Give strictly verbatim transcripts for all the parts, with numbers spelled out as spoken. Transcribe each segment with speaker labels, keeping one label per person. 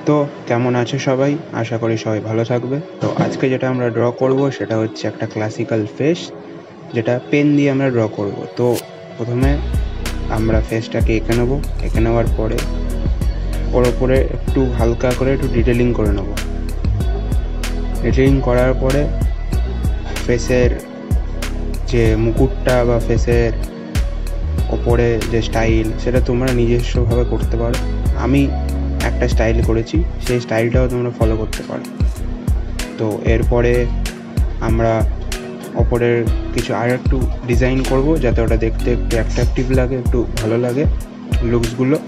Speaker 1: তো কেমন আছো সবাই? আশা করি সবাই ভালো থাকবে। তো আজকে যেটা আমরা ড্র করব সেটা হচ্ছে একটা ক্লাসিক্যাল ফেস, যেটা পেন দিয়ে আমরা ড্র করব। তো প্রথমে আমরা ফেসটাকে এঁকে নেবো। এঁকে নেওয়ার পরে ওর ওপরে একটু হালকা করে একটু ডিটেলিং করে নেবো। ডিটেলিং করার পরে ফেসের যে মুকুটটা বা ফেসের ওপরে যে স্টাইল, সেটা তোমরা নিজস্বভাবে করতে পারো। আমি একটা স্টাইল করেছি, সেই স্টাইলটাও তোমরা ফলো করতে পারো। তো এরপরে আমরা ওপরের কিছু আর একটু ডিজাইন করব, যাতে ওটা দেখতে একটু অ্যাট্রাকটিভ লাগে, একটু ভালো লাগে লুকসগুলো।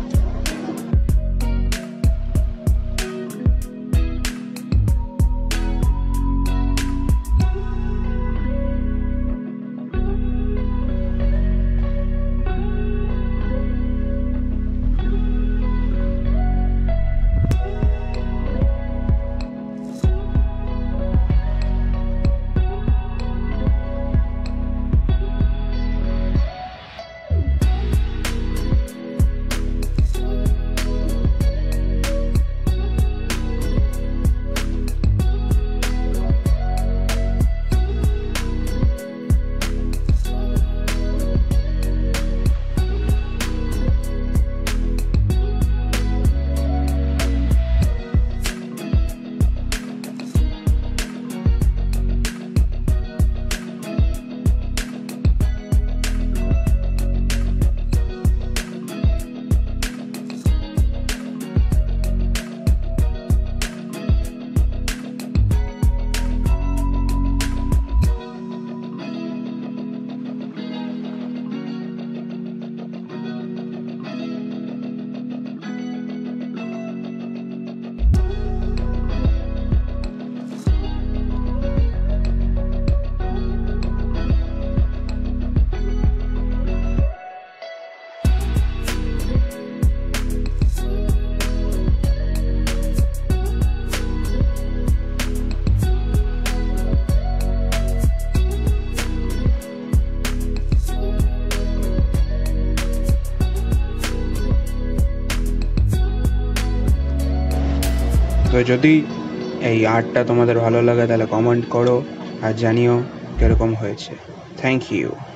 Speaker 1: তো যদি এই আর্টটা তোমাদের ভালো লাগে তাহলে কমেন্ট করো আর জানিও কীরকম হয়েছে। Thank you.